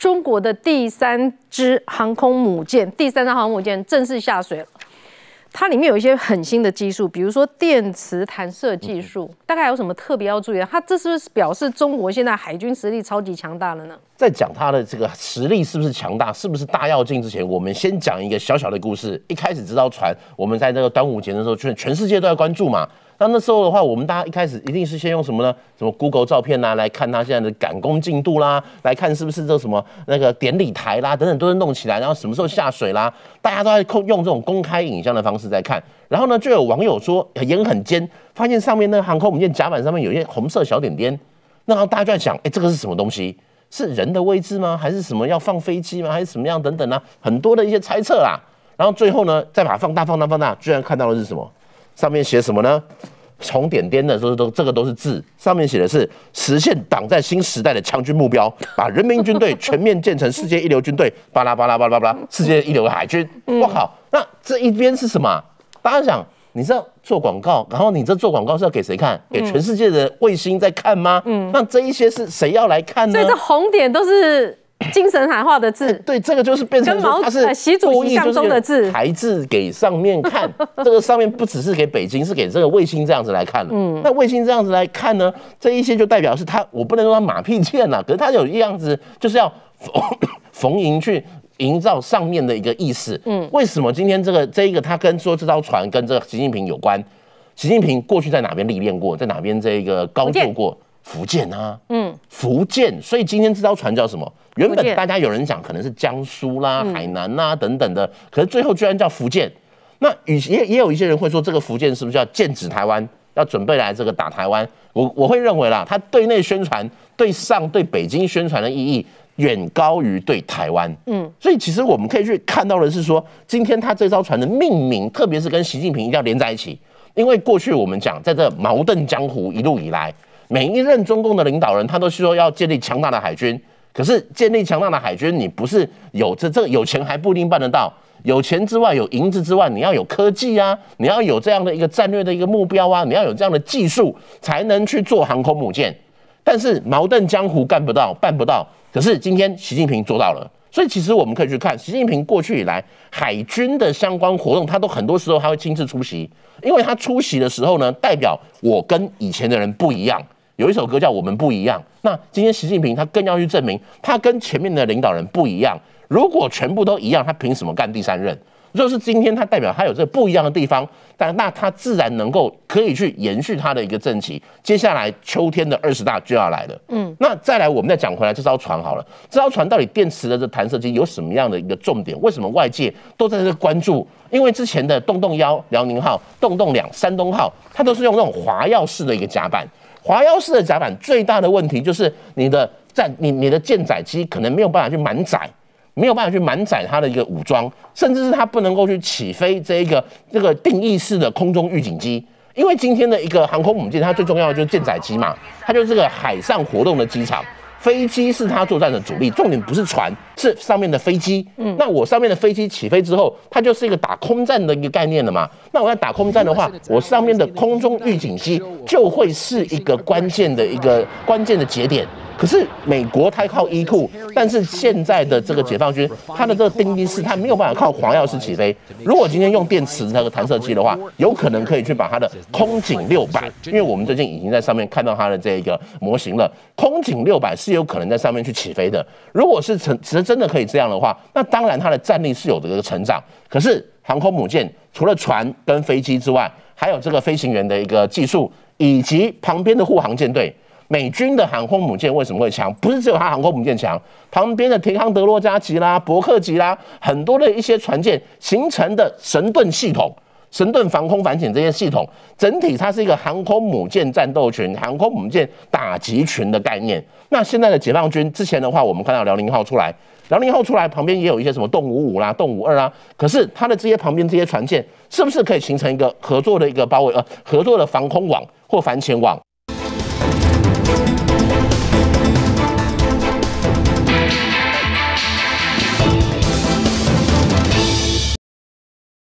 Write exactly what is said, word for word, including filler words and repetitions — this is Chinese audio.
中国的第三支航空母舰，第三艘航空母舰正式下水了。它里面有一些很新的技术，比如说电磁弹射技术，大概有什么特别要注意的？它这是不是表示中国现在海军实力超级强大了呢？ 在讲它的这个实力是不是强大，是不是大跃进之前，我们先讲一个小小的故事。一开始这艘船，我们在这个端午节的时候，全全世界都在关注嘛。那那时候的话，我们大家一开始一定是先用什么呢？什么 Google 照片啊，来看它现在的赶工进度啦，来看是不是这什么那个典礼台啦，等等都是弄起来，然后什么时候下水啦，大家都在用这种公开影像的方式在看。然后呢，就有网友说眼很尖，发现上面那个航空母舰甲板上面有一些红色小点点，那然后大家就在想，哎，这个是什么东西？是人的位置吗？还是什么要放飞机吗？还是什么样等等啊？很多的一些猜测啦。然后最后呢，再把它放大、放大、放大，居然看到的是什么？上面写什么呢？红点点的都都这个都是字，上面写的是实现党在新时代的强军目标，把人民军队全面建成世界一流军队，巴拉巴拉巴拉巴拉，世界一流的海军。我靠，那这一边是什么？大家想，你是要做广告，然后你这做广告是要给谁看？给全世界的卫星在看吗？嗯，那这一些是谁要来看呢？ 所以这红点都是精神喊话的字， 对，这个就是变成说它是习主席像中的字， 台字给上面看。这个上面不只是给北京，是给这个卫星这样子来看了。嗯，那卫星这样子来看呢，这一些就代表是它，我不能说它马屁剑呐，可是它有一样子就是要逢迎去营造上面的一个意思。嗯，为什么今天这个这一个它跟说这艘船跟这个习近平有关？习近平过去在哪边历练过？在哪边这个高就过？福建啊，嗯，福建，所以今天这艘船叫什么？原本大家有人讲可能是江苏啦、海南啦等等的，可是最后居然叫福建。那也也有一些人会说，这个福建是不是要剑指台湾，要准备来这个打台湾？我我会认为啦，他对内宣传、对上对北京宣传的意义远高于对台湾。嗯，所以其实我们可以去看到的是说，今天他这艘船的命名，特别是跟习近平一定要连在一起，因为过去我们讲，在这矛盾江湖一路以来。每一任中共的领导人，他都说要建立强大的海军。可是建立强大的海军，你不是有这这有钱还不一定办得到。有钱之外，有银子之外，你要有科技啊，你要有这样的一个战略的一个目标啊，你要有这样的技术，才能去做航空母舰。但是矛盾江湖干不到，办不到。可是今天习近平做到了。所以其实我们可以去看习近平过去以来海军的相关活动，他都很多时候他会亲自出席，因为他出席的时候呢，代表我跟以前的人不一样。有一首歌叫《我们不一样》，那今天习近平他更要去证明他跟前面的领导人不一样。如果全部都一样，他凭什么干第三任？就是今天他代表他有这个不一样的地方，但那他自然能够可以去延续他的一个政绩。接下来秋天的二十大就要来了，嗯，那再来我们再讲回来这艘船好了，这艘船到底电池的这弹射机有什么样的一个重点？为什么外界都在这关注？因为之前的洞洞幺辽宁号、洞洞两山东号，它都是用那种滑跃式的一个甲板。滑跃式的甲板最大的问题就是你的战你你的舰载机可能没有办法去满载，没有办法去满载它的一个武装，甚至是它不能够去起飞这一个这个定义式的空中预警机。因为今天的一个航空母舰，它最重要的就是舰载机嘛，它就是个海上活动的机场。飞机是它作战的主力，重点不是船，是上面的飞机。嗯，那我上面的飞机起飞之后，它就是一个打空战的一个概念了嘛。那我要打空战的话，我上面的空中预警机就会是一个关键的一个关键的节点。可是美国它靠依库，但是现在的这个解放军，它的这个定义是它没有办法靠滑跃式起飞。如果今天用电池那个弹射器的话，有可能可以去把它的空警六百，因为我们最近已经在上面看到它的这个模型了，空警六百是有可能在上面去起飞的。如果是成其实真的可以这样的话，那当然它的战力是有这个成长。可是航空母舰除了船跟飞机之外，还有这个飞行员的一个技术，以及旁边的护航舰队。美军的航空母舰为什么会强？不是只有它航空母舰强，旁边的田康德罗加级啦、伯克级啦，很多的一些船舰形成的神盾系统、神盾防空反潜这些系统，整体它是一个航空母舰战斗群、航空母舰打击群的概念。那现在的解放军之前的话，我们看到辽宁号出来，辽宁号出来旁边也有一些什么动五五啦、动五二啦，可是它的这些旁边这些船舰是不是可以形成一个合作的一个包围呃合作的防空网或反潜网？